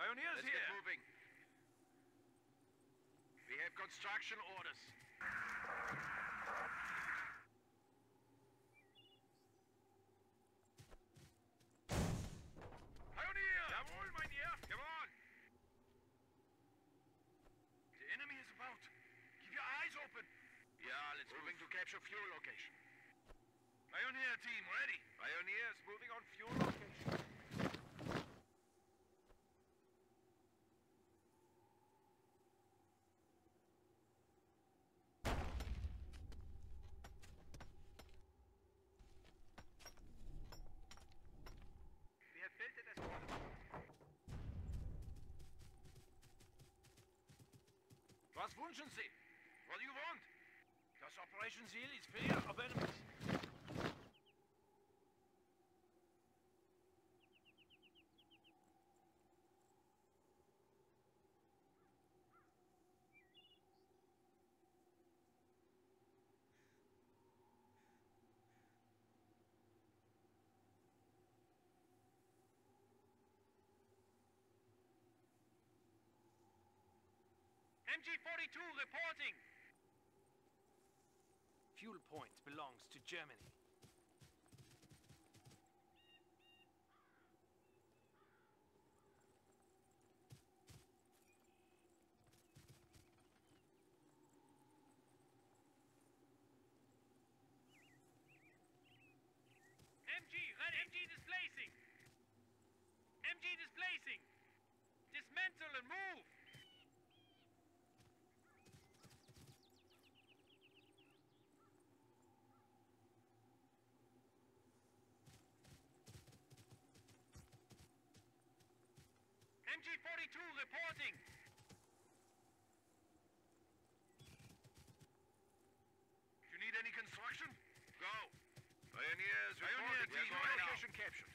Pioneers Let's here. get moving. We have construction orders. Pioneer! Jawohl, mein Herr. Come on! The enemy is about. Keep your eyes open. Yeah, let's Moving to capture fuel location. Pioneer team, ready. Pioneers moving on fuel location. We have built it as one. Was wünschen Sie? What do you want? Das Operation Seal is clear of enemies. MG-42 reporting. Fuel point belongs to Germany. MG, ready. MG displacing. MG displacing. Dismantle and move. MG-42 reporting. You need any construction? Go. Pioneers reporting. team, There's right location captured.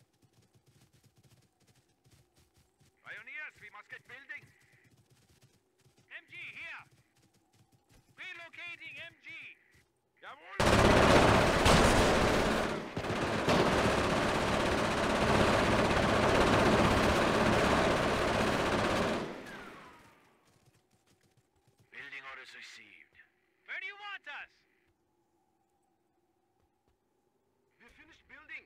Pioneers, we must get building. MG here. Relocating MG. Jawohl! Building orders received. Where do you want us? We're finished building.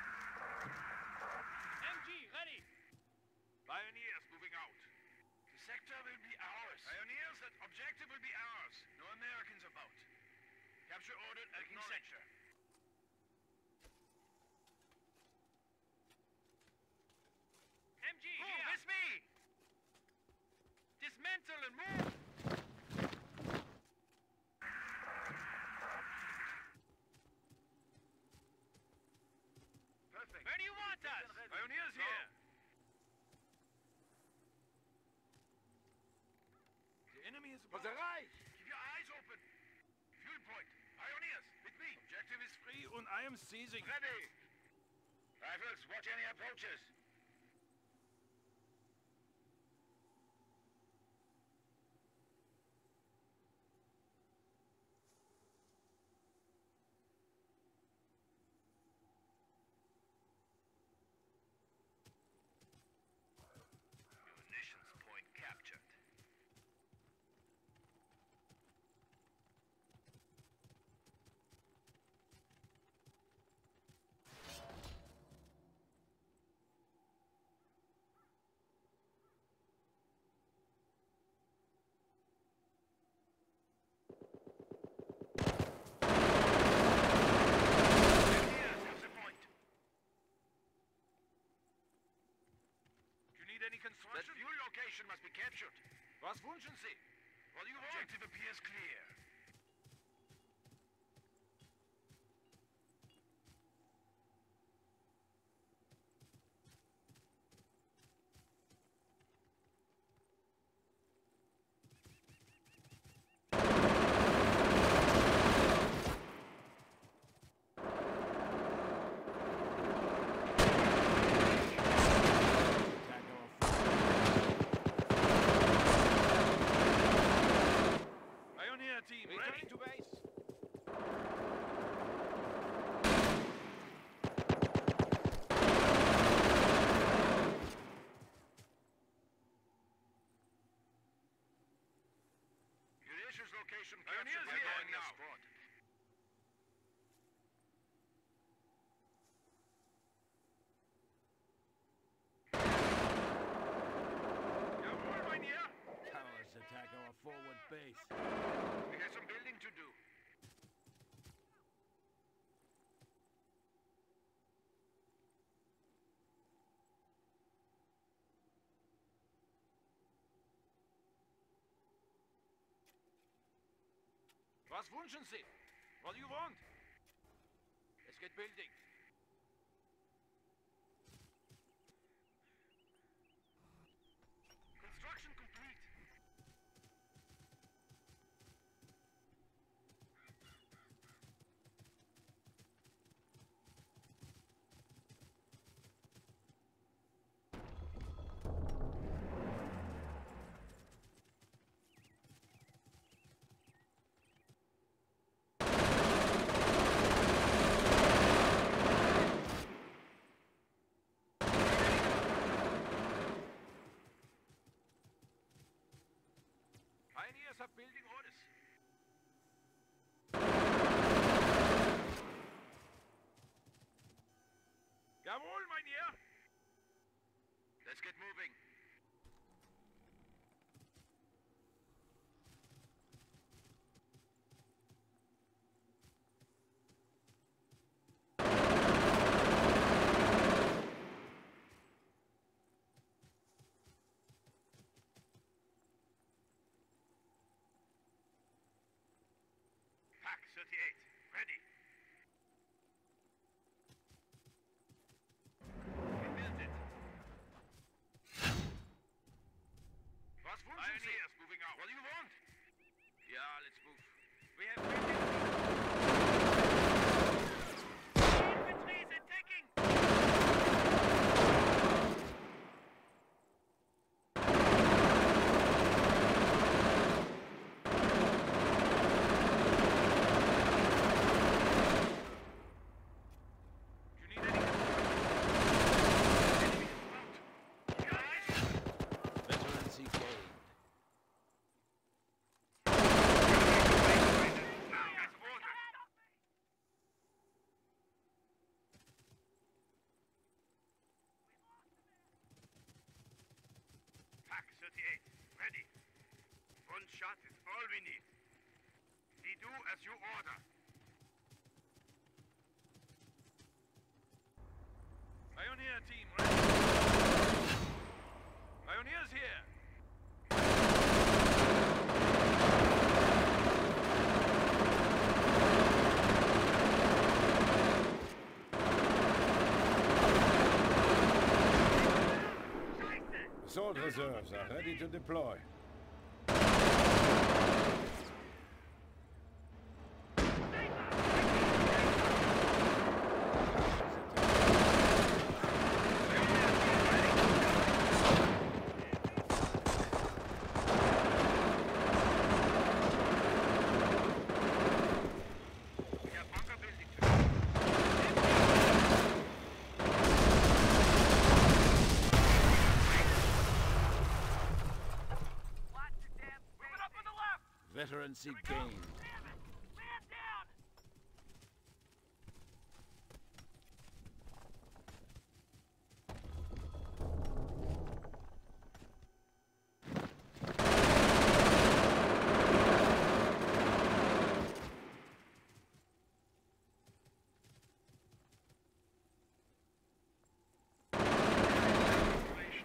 MG, ready. Pioneers moving out. The sector will be ours. Pioneers, that objective will be ours. No Americans about. Capture ordered, acknowledged. sector. MG, here. With me. Dismantle and move. Perfect. Where do you want us? Pioneers here. The enemy is about. Keep your eyes open. Fuel point. Pioneers, with me. Objective is free and I am seizing. Ready. Rifles, watch any approaches. Munitions point captured. Any That construction? fuel location must be captured. Was wünschen Sie? What do you want? Objective appears clear. Pioneer team, ready to base. Position Pioneers captured by here Pioneer now. squad. Jawohl, Pioneer! Cowards attack our forward base. We have some building to do. Was wünschen Sie? What do you want? Let's get building. Construction complete. Pioneers have building orders. Jawohl, Pioneer! Let's get moving. Pack 38, ready. We built it. Was wünschen Sie? Pioneers moving out. What do you want? Yeah, let's move. We have building. Infantry is attacking! You need any enemy out. Guys! Veterancy gained. As ordered. Pack 38, ready. One shot is all we need. We do as you order. Pioneer team, ready. Pioneers here. Assault reserves are ready to deploy. We have bunker building to do. Moving up on the left! Veterancy Here we go. gained. Damn it! Man down! Annihilation.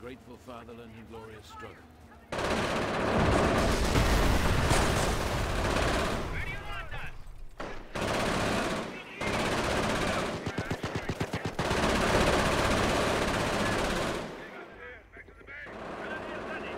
grateful fatherland and glorious struggle. Where do you want us? Back to the base. Grenadiers ready.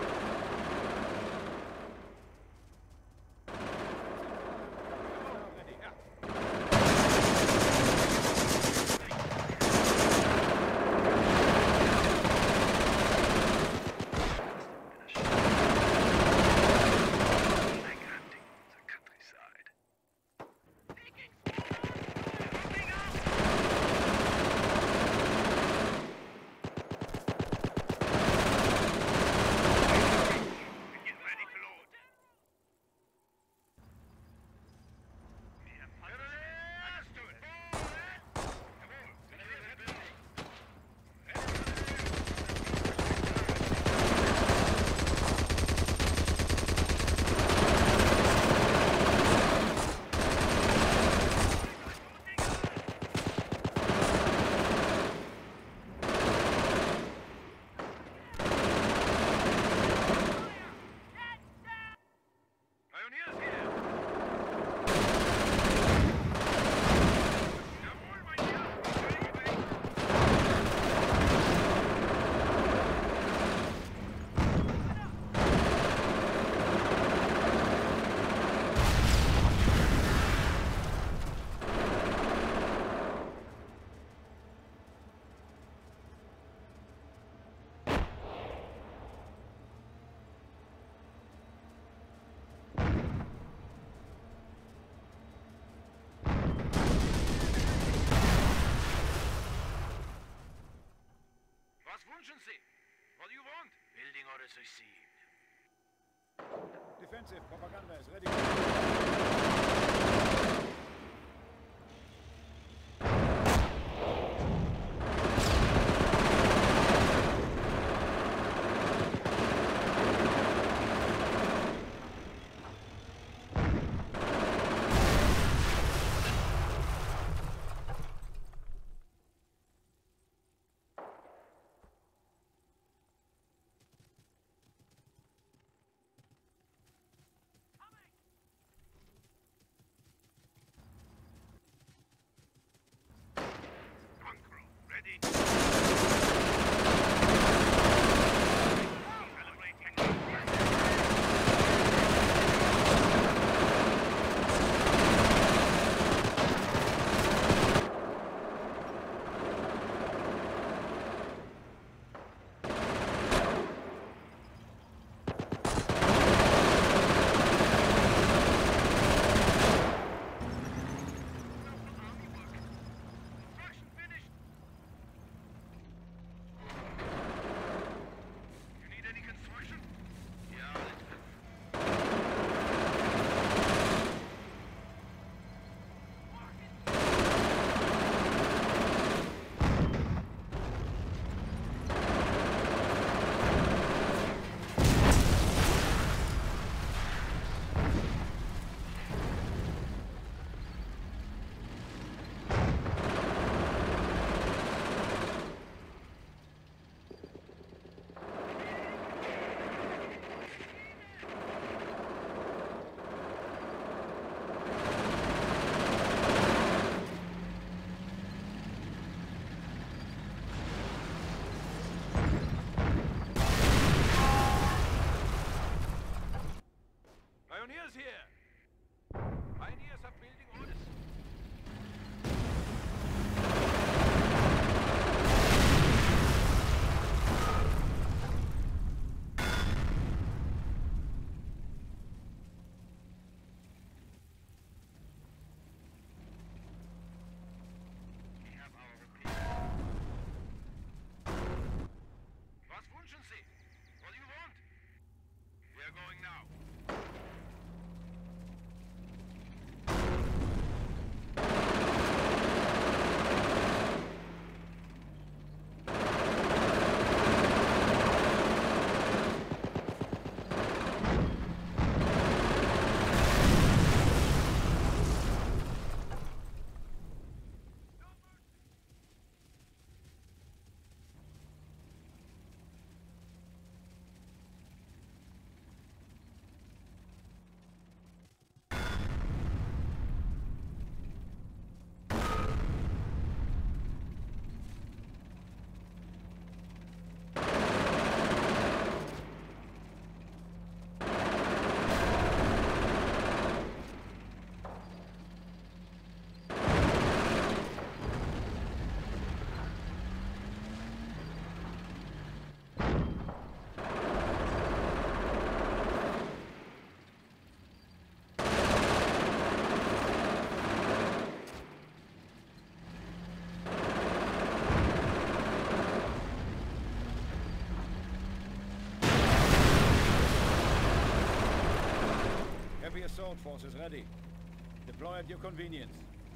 Get ready for load. Understood. Jawohl. Grenadiers ready. Pioneers here. Jawohl, mein Herr. Was wünschen Sie? What do you want? Building orders received. Defensive propaganda is ready. assault forces ready. Deploy at your convenience.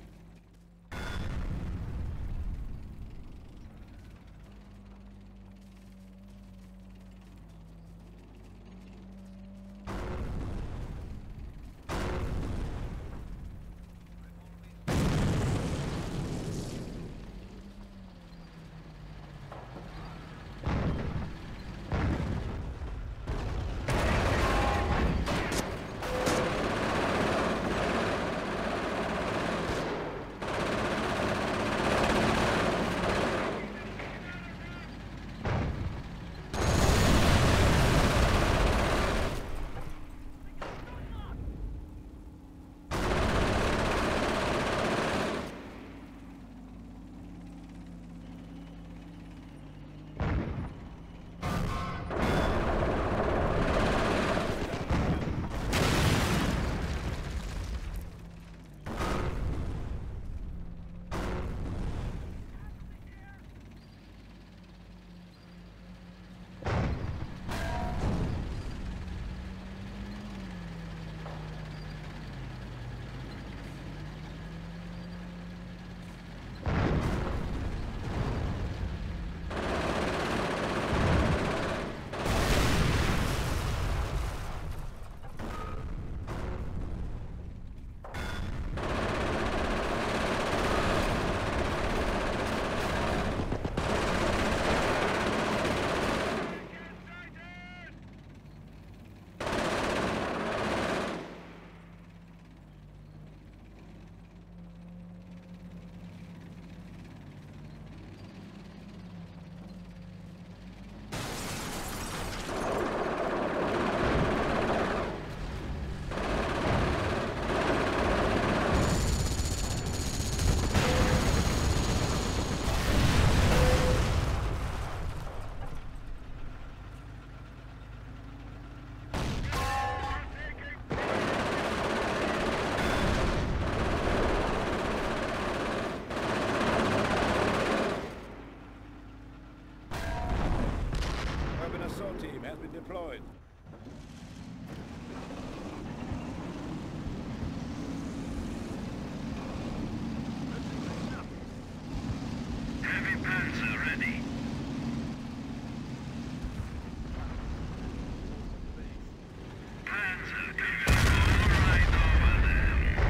Team has been deployed. Heavy panzer ready. Panzer coming all right over there.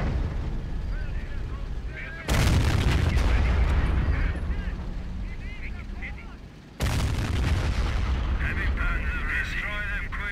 Heavy panzer, destroy them quick.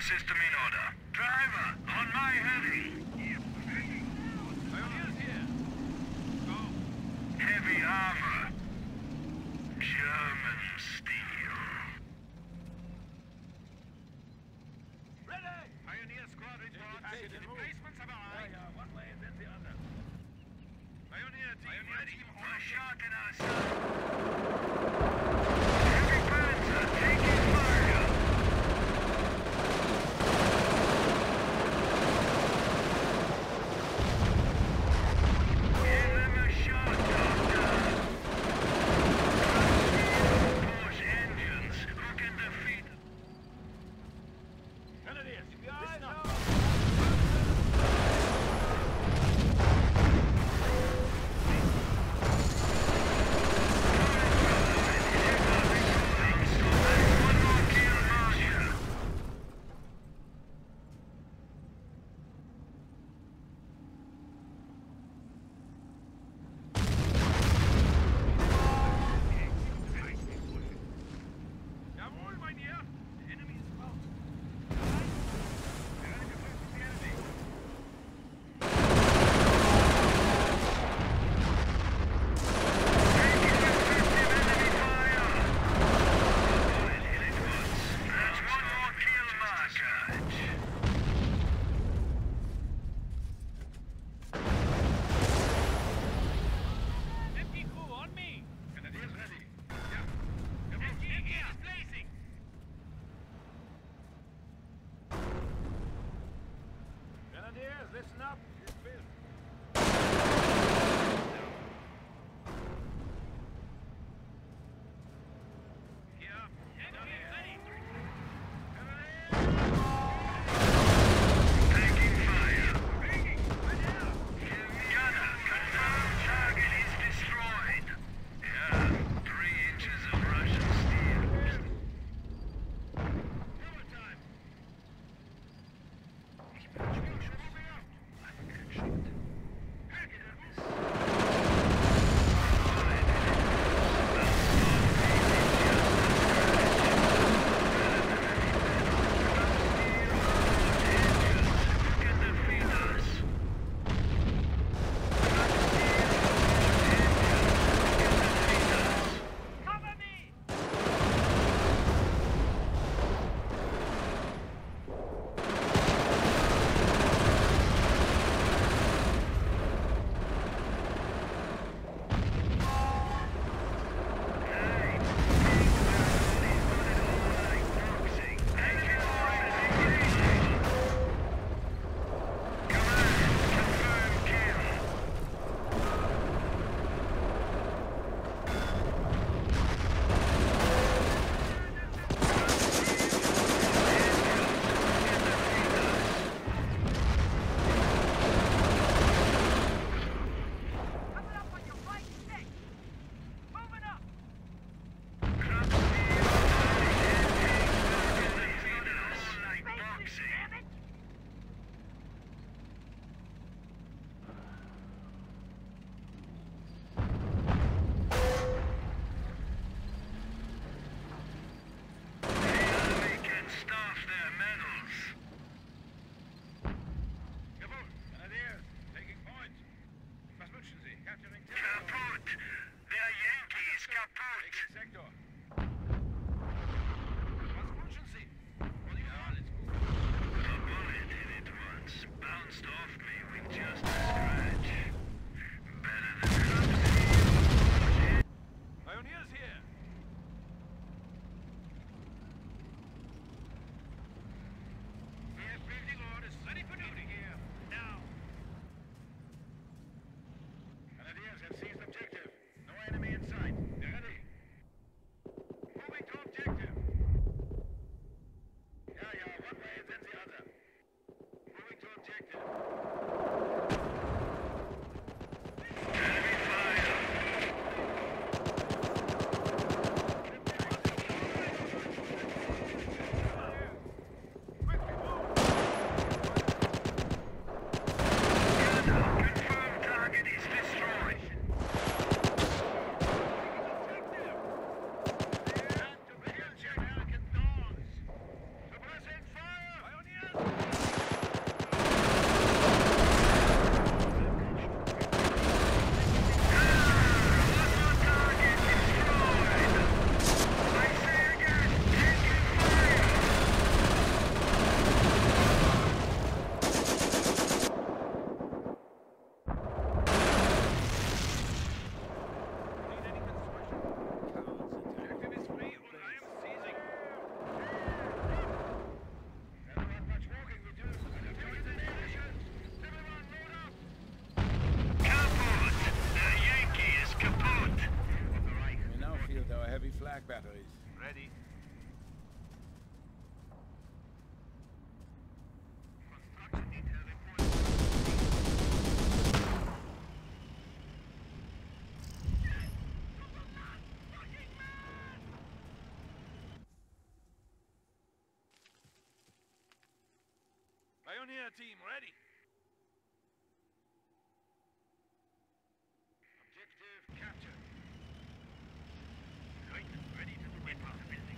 system in order. Driver, on my heading. Pioneers here. Go. Heavy armor. German steel. Ready! Pioneer squad report. Replacements have arrived. One way and then the other. Pioneer team ready. A shot in our side. Heavy panzer taking fire. Give them a shot, Doctor. Push engines. Who can defeat them? Grenadiers, listen up. Jawohl, mein Herr. The enemy is close. That's one more kill marker. Empty crew on me. Grenadiers ready. Empty is blazing. Grenadiers, listen up. Here. Empty ready. Taking fire. Gunner, confirm target is destroyed. Yeah, 3 inches of Russian steel. Overtime. Cover me. Coming up on your right six. Moving up. Boxing. Damn it. The enemy can staff their medals. Jawohl. Grenadiers, taking point. Was wünschen Sie? Capturing territory. Kaputt. Der Yankee ist kaputt. Taking sector. Was wünschen Sie? Ja, alles gut. A bullet hit it once. Bounced off me with just a scratch. Better than clumsy. Pioneers here. We have briefing orders ready for duty here. Now. Grenadiers have seized objective. No enemy in sight. They're ready. Attack batteries. Ready. Construction detail report. Pioneer team, ready. Objective captured. Lieutenant, ready to enter the building.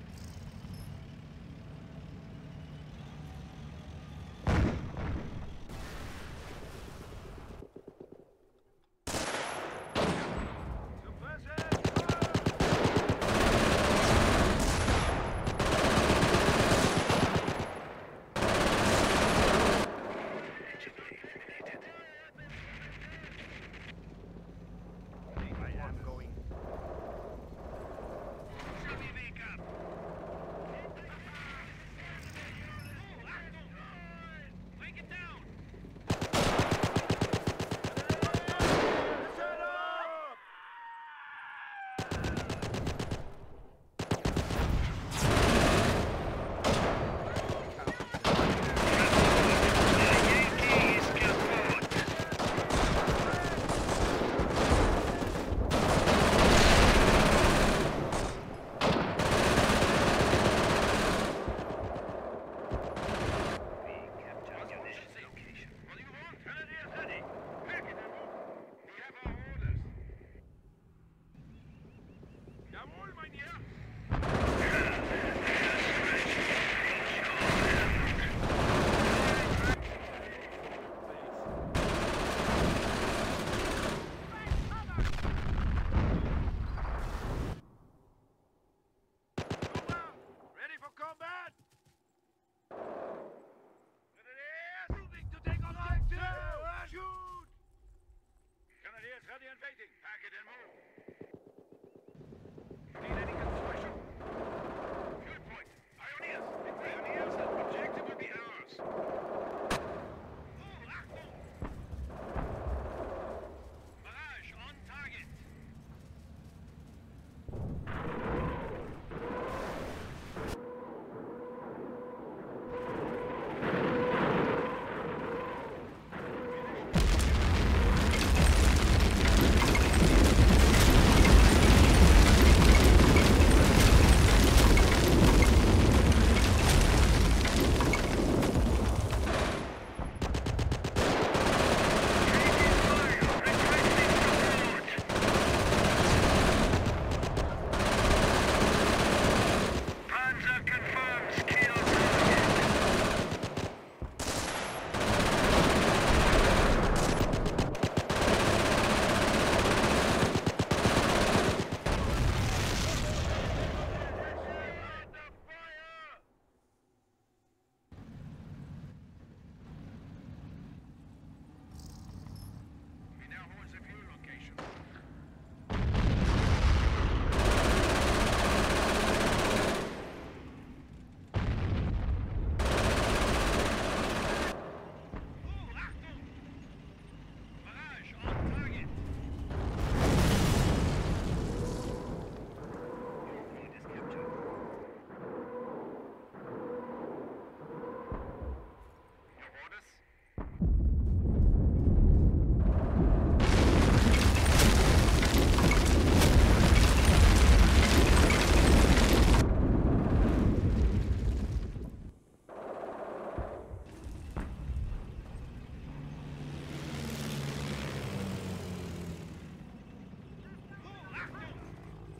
Ready and waiting. Pack it and move. Need any construction? Good point. Pioneers. Pioneers, the objective will be ours. Achtung! Barrage on target.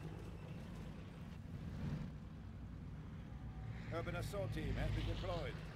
Urban assault team has been deployed.